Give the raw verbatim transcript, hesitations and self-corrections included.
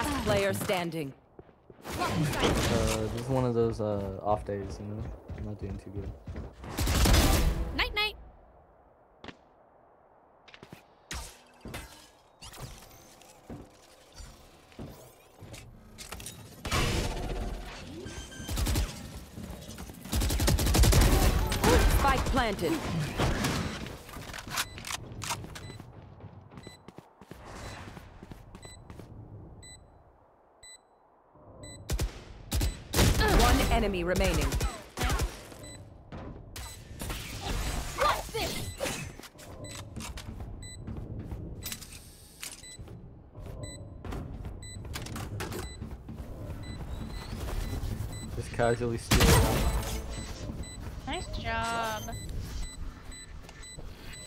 Last player standing. Uh, this is one of those uh, off days, you know? I'm not doing too good. Night night. Spike planted. One enemy remaining. What's this? Just casually steal. Nice job.